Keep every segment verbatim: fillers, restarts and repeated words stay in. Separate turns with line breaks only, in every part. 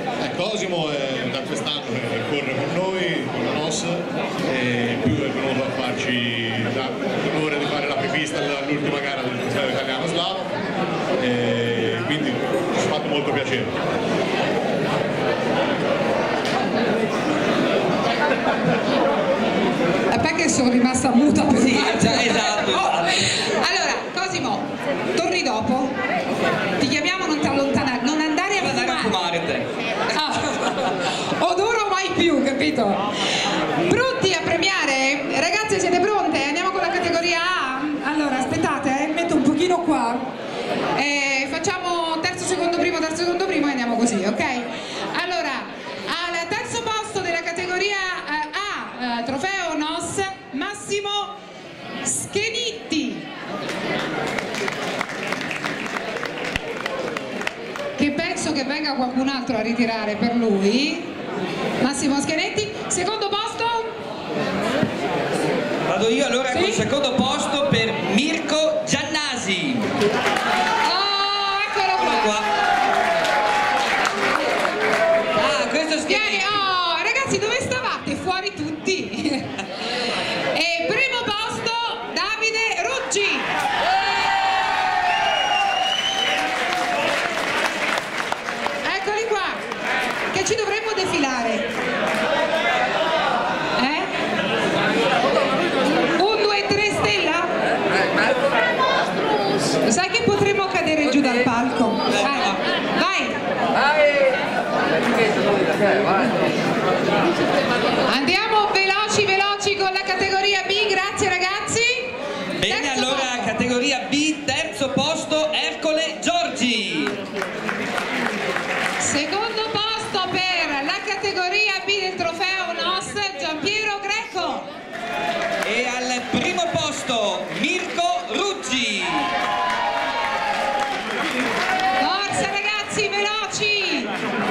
Eh, Cosimo è da quest'anno che corre con noi, con la N O S, e in più è venuto a farci l'onore di fare la pista all'ultima gara del Consiglio Italiano Slalom, e quindi ci ha fatto molto piacere.
Perché sono rimasta muta per
sì,
un
già, esatto.
Oh. Allora, Cosimo, torni dopo, ti chiamiamo, non ti allontanare, non andare a
non
fumare.
andare a fumare te.
Ah, odoro mai più, capito? Pronti a premiare? Ragazzi, siete pronte? Andiamo con la categoria A? Allora, aspettate, eh, metto un pochino qua. Eh, facciamo terzo, secondo, primo, terzo, secondo, primo e andiamo così, ok? Allora, al terzo posto della categoria eh, A, eh, trofeo N O S, Massimo Schenitti. Che penso che venga qualcun altro a ritirare per lui. Massimo Schenetti. Secondo posto?
Vado io allora
Sì?
col secondo posto per Mirko Giannasi.
Oh, eccolo qua.
qua. Ah, questo
Vieni,
Schenetti.
oh, ragazzi, dove stavate? Fuori tutti. E primo posto, Davide Ruggi. Eccoli qua, che ci dovremmo defilare. Eh? Un, due, tre, stella? Sai che potremmo cadere giù dal palco? Eh, vai! Andiamo veloci, veloci con la categoria B, grazie ragazzi.
Bene,
Terzo
allora
posto.
categoria B, terzo posto Ercole Giorgi.
Secondo posto per la categoria B del trofeo N O S, Giampiero Greco.
E al primo posto Mirko Ruggi.
Forza ragazzi, veloci.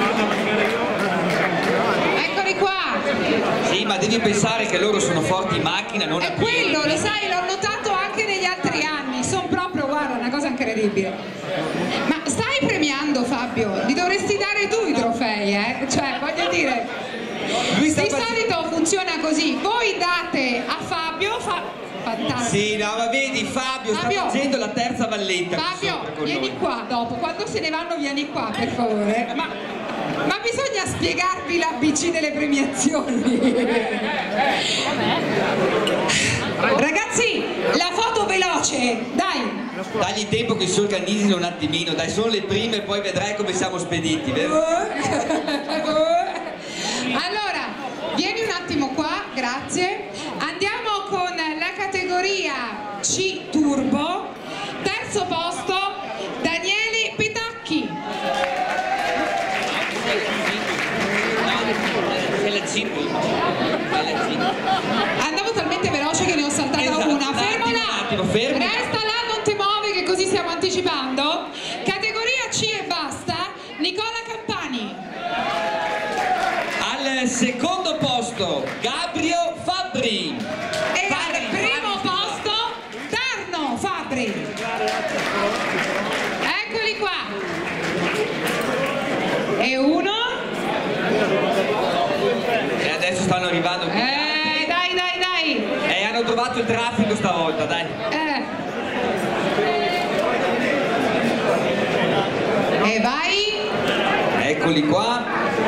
Eccoli qua.
Sì, ma devi pensare che loro sono forti in macchina, non a
È
piedi.
quello, lo sai, l'ho notato anche negli altri anni. Sono proprio, guarda, una cosa incredibile. Ma stai premiando Fabio? Li dovresti dare tu i trofei, eh? Cioè, voglio dire,
Lui sta
di
facendo-
solito funziona così. Voi date a Fabio, fa... fantastico.
Sì, no, ma vedi, Fabio,
Fabio.
sta facendo la terza valletta qui
Fabio,
sopra con
vieni
noi.
qua dopo, quando se ne vanno vieni qua per favore. Ma, ma bisogna spiegarvi l'A B C delle premiazioni. Ragazzi, la foto veloce, dai.
Dagli tempo che si organizzino un attimino, dai, sono le prime e poi vedrai come siamo spediti, vero?
Allora, vieni un attimo qua, grazie. Andiamo con la categoria C Turbo. Terzo posto, Daniele Petacchi.
È la Jeep. È la Jeep.
Andavo talmente veloce che ne ho saltata
Esatto,
una.
un
Fermo
attimo,
là.
un attimo, fermi.
Resta là, non ti muovi che così stiamo anticipando. Categoria C e basta, Nicola Campani.
Al secondo posto Gabrio Fabbri.
E al primo posto, Tarno Fabbri. Eccoli qua. E uno.
E adesso stanno arrivando qui.
Eh, dai, dai, dai.
E hanno trovato il traffico stavolta, dai.
Eh. E vai.
Eccoli qua.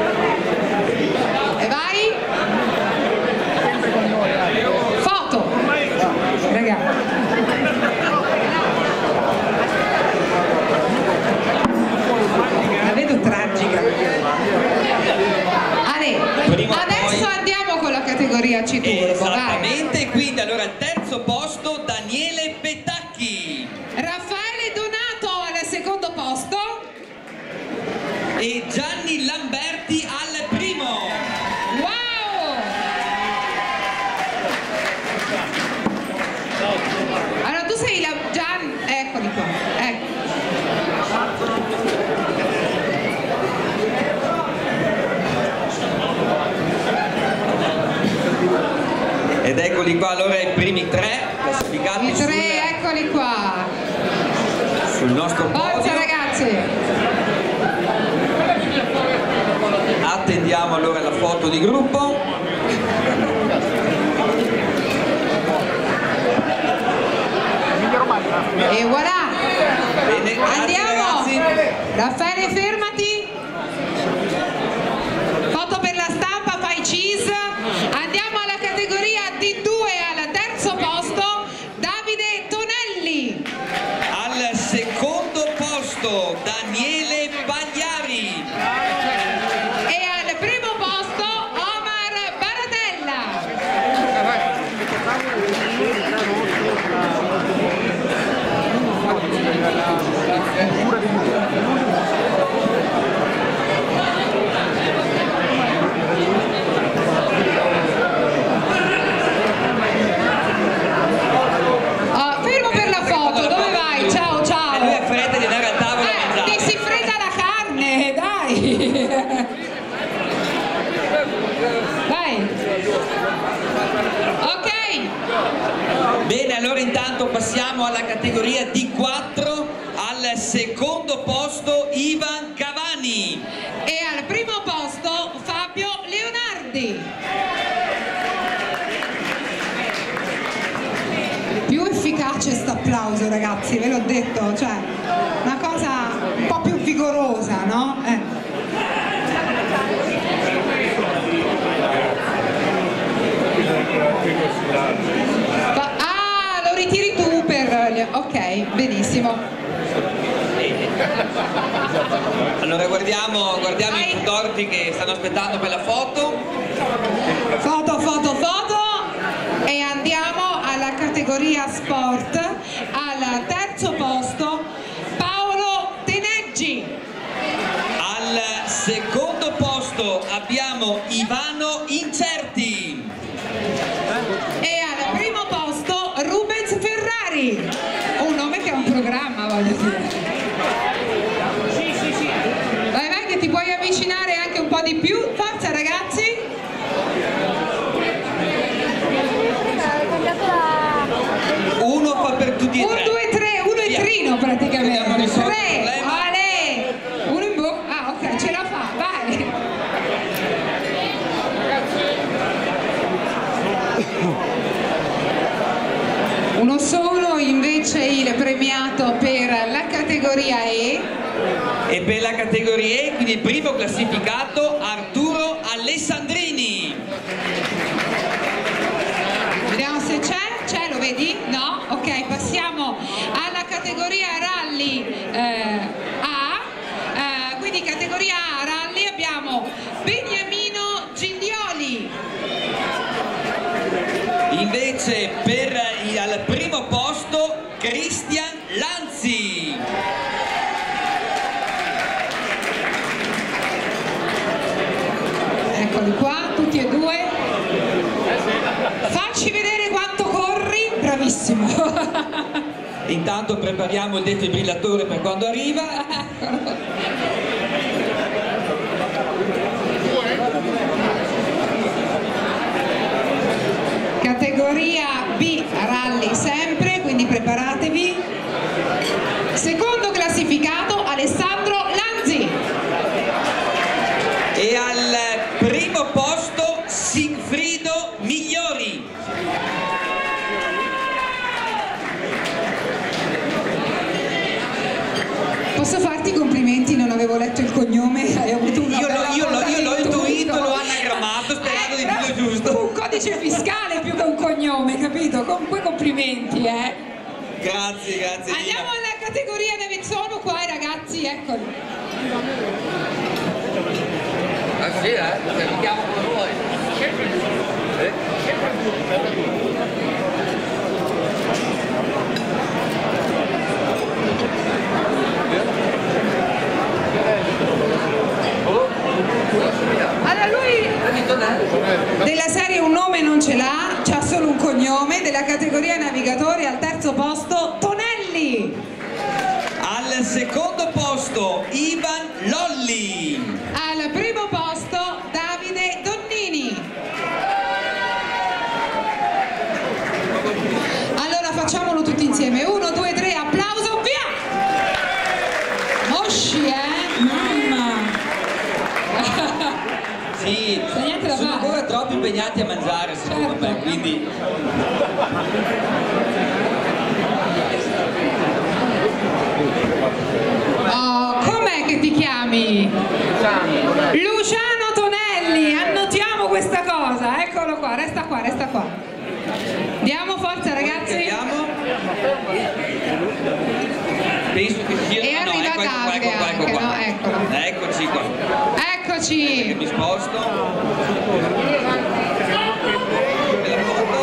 E vai. Foto. Raga. La vedo tragica. Ale,
Prima o
adesso
poi-
andiamo con la categoria C Turbo. Vai.
Esattamente, quindi allora al terzo posto Daniele Petacchi.
Raffaele Donato al secondo posto.
E Gianni Lamberti al primo.
Wow! Allora tu sei la Gian... Eccoli qua. Ecco.
Ed eccoli qua allora i primi tre classificati
I tre,
sul,
eccoli qua.
sul nostro
Forza
podio.
ragazzi.
attendiamo allora la foto di gruppo.
E voilà.
Bene, grazie,
Andiamo.
ragazzi.
Raffaele, fermati. Foto per la stampa, fai cheese. Andiamo alla categoria D due, al terzo posto Davide Tonelli.
Al secondo posto Daniele Pagliari.
E al primo posto Omar Baratella. Ah, fermo per la foto, dove vai? Ciao, ciao.
E lui ha fretta di andare al tavolo a
Eh,
mangiare.
ti si fredda la carne, dai. Vai. Ok.
Bene, allora intanto passiamo alla categoria D quattro, al secondo posto Ivan Cavani.
E al primo posto Fabio Leonardi. Più efficace sto applauso, ragazzi, ve l'ho detto, cioè una cosa un po' più vigorosa, no? Eh. Ma- ah, lo ritiri tu per... ok, benissimo.
Allora guardiamo, guardiamo
Vai.
i fotografi che stanno aspettando per la foto.
Foto, foto, foto. E andiamo alla categoria sport, al terzo posto Paolo Teneggi.
Al secondo posto abbiamo Ivano Incerti.
E al primo posto Rubens Ferrari, un nome che è un programma, voglio dire. Vai, vai, che ti puoi avvicinare anche un po' di più. Forza, ragazzi.
Uno fa per tutti e
Un,
tre.
due, tre, uno e
Via.
trino
Vediamo
praticamente.
risolto il
Tre,
problema.
ale. Uno in bocca. Ah, ok, ce la fa, vai. Uno solo invece il premiato per la categoria E.
E per la categoria E, quindi il primo classificato, Arturo Alessandrini.
Vediamo se c'è, c'è, lo vedi? No? Ok, passiamo alla categoria rally eh, A. Eh, quindi categoria A rally abbiamo Beniamino Giglioli.
Invece per il, al primo posto Cristian Lanzi.
Eccoli qua, tutti e due. Facci vedere quanto corri, bravissimo.
Intanto prepariamo il defibrillatore per quando arriva.
Categoria B rally sempre, quindi preparatevi. Secondo classificato Alessandro Lanzi.
E al primo posto Sigfrido Migliori.
Posso farti i complimenti? Non avevo letto il cognome, hai avuto una
Io l'ho-
bella
io l'ho-
volta
io l'ho
di
intuito,
tutto.
l'ho anagrammato sperando di
però
dirlo giusto.
Un codice fiscale più che un cognome, capito? Comunque complimenti, eh.
Grazie, grazie.
Andiamo
Nina.
alla categoria dove sono qua i ragazzi, eccoli.
Ah sì, eh? Mi chiamo come vuoi.
Allora lui della serie un nome non ce l'ha, c'ha solo un cognome, della categoria navigatori al terzo posto Tonelli.
Al secondo posto Ivan Lolli.
Al primo posto Davide Donnini. Allora facciamolo tutti insieme, uno, due, tre, applauso, via! Mosci, eh? Mamma!
Sì,
c'è niente da
sono
fare.
ancora troppo impegnati a mangiare secondo
Certo.
me, quindi
Oh, com'è che ti chiami? Luciano Tonelli, annotiamo questa cosa, eccolo qua, resta qua, resta qua. Diamo forza ragazzi.
vediamo. Penso che sia
E
ah, no,
arriva
ecco, ecco,
Davide
ecco qua, ecco
anche,
qua.
no? Eccolo.
Eccoci qua.
Eccoci.
Mi sposto. Bella foto.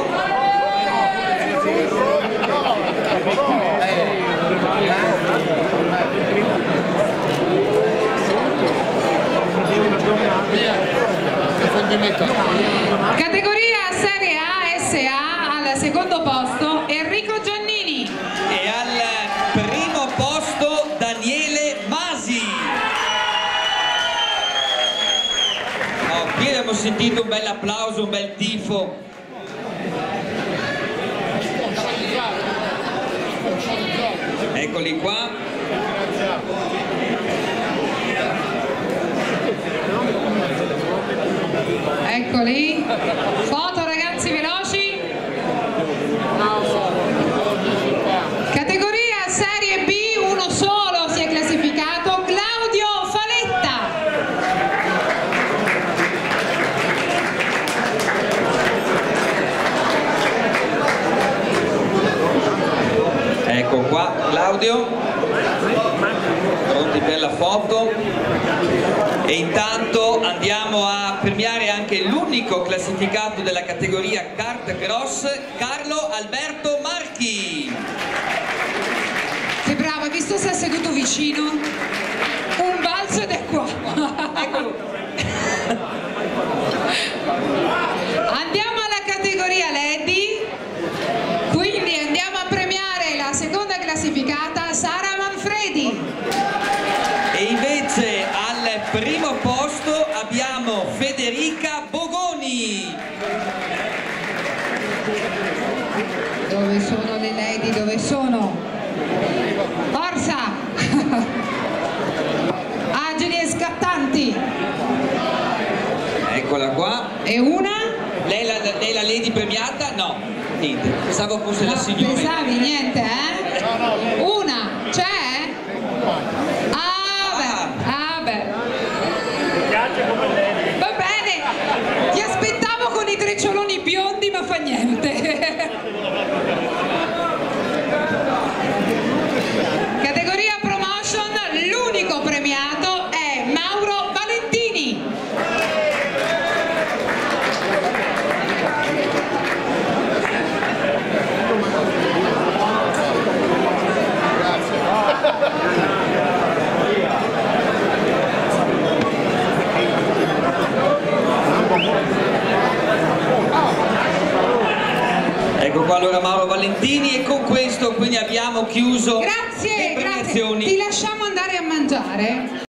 Categoria Serie A S A al secondo posto Enrico Giannini.
E al primo posto Daniele Masi. Oh, qui abbiamo sentito un bel applauso, un bel tifo. Eccoli qua.
Eccoli. Foto ragazzi veloci. Categoria Serie B, uno solo si è classificato, Claudio Faletta.
Ecco qua Claudio, pronti per la foto. E intanto andiamo a premiare anche l'unico classificato della categoria kart cross, Carlo Alberto Marchi.
Che bravo, hai visto se è seduto vicino? Un balzo ed è qua.
Eccolo.
Andiamo alla categoria Lady, quindi andiamo a premiare la seconda classificata Sara Manfredi.
E invece al primo posto abbiamo Federica Bogoni.
Dove sono le Lady? Dove sono? Forza! Agili e scattanti.
Eccola qua.
E una?
Lei la, lei la lady premiata? No, niente. Pensavo fosse la
No,
signora.
pensavi niente, eh? Una, c'è? Ah beh, ah beh. Va bene, ti aspettavo con i treccioloni biondi ma fa niente. Categoria promotion, l'unico premiato è Mauro Valentini.
Ecco qua allora Mauro Valentini, e con questo quindi abbiamo chiuso
Grazie,
le
grazie.
premiazioni.
Ti lasciamo andare a mangiare.